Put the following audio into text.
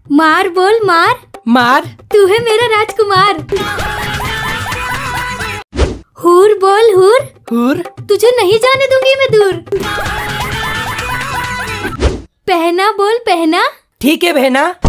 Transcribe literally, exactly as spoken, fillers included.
मार बोल मार। मार। तू है मेरा राजकुमार। हूर बोल हूर। हूर। तुझे नहीं जाने दूंगी मैं दूर। पहना बोल पहना। ठीक है बहना।